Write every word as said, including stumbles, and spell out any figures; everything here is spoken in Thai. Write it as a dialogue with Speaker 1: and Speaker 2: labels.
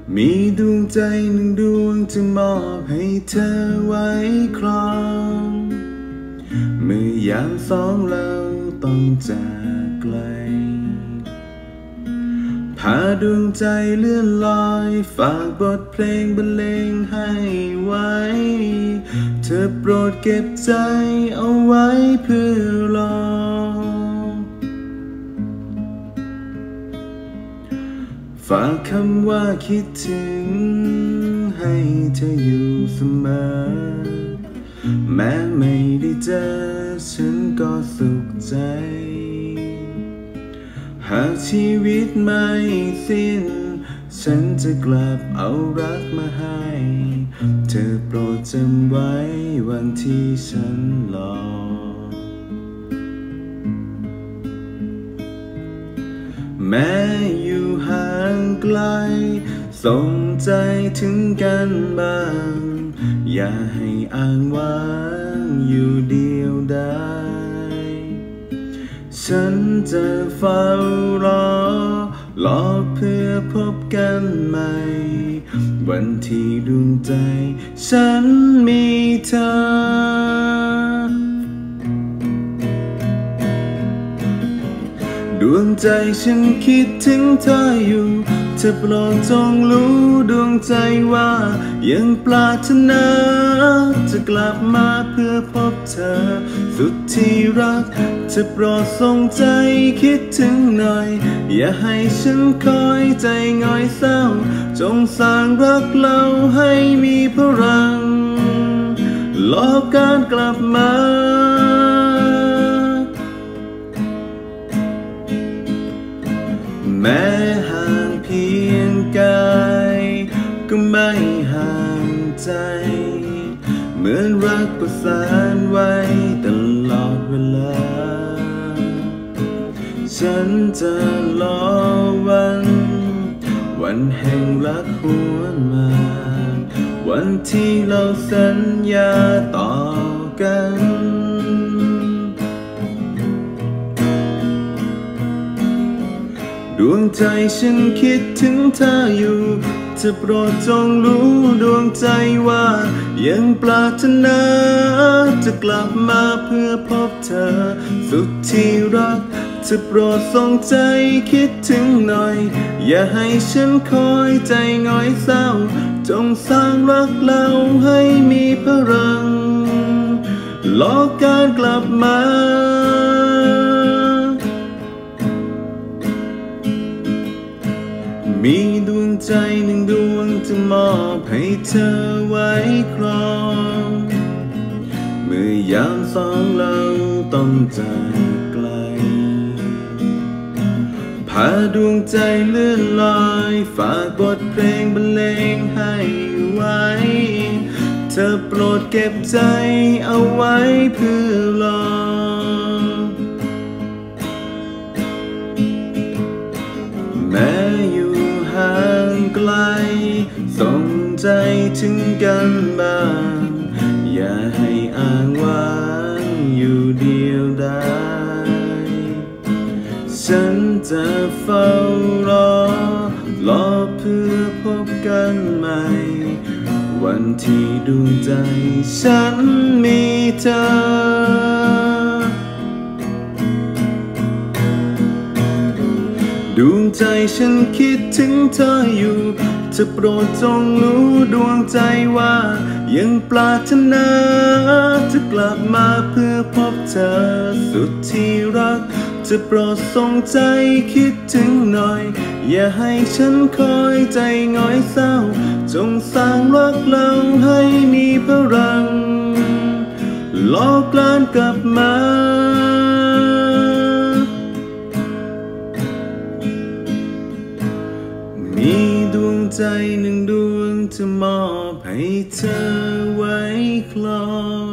Speaker 1: มีดวงใจหนึ่งดวงจะมอบให้เธอไว้ครองเมื่อยามสองเราต้องจากไกลพาดวงใจเลื่อนลอยฝากบทเพลงบรรเลงให้ไว้เธอโปรดเก็บใจเอาไว้เพื่อรอฝากคำว่าคิดถึงให้เธออยู่เสมอแม้ไม่ได้เจอฉันก็สุขใจหากชีวิตไม่สิ้นฉันจะกลับเอารักมาให้เธอโปรดจำไว้วันที่ฉันรอแม้อยู่ห่างไกลส่งใจถึงกันบ้างอย่าให้อ้างว้างอยู่เดียวดายฉันจะเฝ้ารอรอเพื่อพบกันใหม่วันที่ดวงใจฉันมีเธอดวงใจฉันคิดถึงเธออยู่เธอโปรดจงรู้ดวงใจว่ายังปรารถนาจะกลับมาเพื่อพบเธอสุดที่รักเธอโปรดส่งใจคิดถึงหน่อยอย่าให้ฉันคอยใจง่อยเศร้าจงสร้างรักเราให้มีพลังรอการกลับมาแม้ห่างเพียงกายก็ไม่ห่างใจเหมือนรักประสานไว้ตลอดเวลาฉันจะรอวันวันแห่งรักหวนมาวันที่เราสัญญาต่อกันดวงใจฉันคิดถึงเธออยู่เธอโปรดจงรู้ดวงใจว่ายังปรารถนาจะกลับมาเพื่อพบเธอสุดที่รักเธอโปรดส่งใจคิดถึงหน่อยอย่าให้ฉันคอยใจง่อยเศร้าจงสร้างรักเราให้มีพลังรอการกลับมามีดวงใจหนึ่งดวงจะมอบให้เธอไว้ครองเมื่อยามสองเราต้องจากไกลพาดวงใจเลื่อนลอยฝากบทเพลงบรรเลงให้ไว้เธอโปรดเก็บใจเอาไว้เพื่อรอแม้อยู่ห่างไกลส่งใจถึงกันบ้างอย่าให้อ้างว้างอยู่เดียวดายฉันจะเฝ้ารอรอเพื่อพบกันใหม่วันที่ดวงใจฉันมีเธอดวงใจฉันคิดถึงเธออยู่เธอโปรดจงรู้ดวงใจว่ายังปรารถนาจะกลับมาเพื่อพบเธอสุดที่รักเธอโปรดส่งใจคิดถึงหน่อยอย่าให้ฉันคอยใจง่อยเศร้าจงสร้างรักเราให้มีพลังรอการกลับมามีดวงใจหนึ่งดวงจะมอบให้เธอไว้ครอง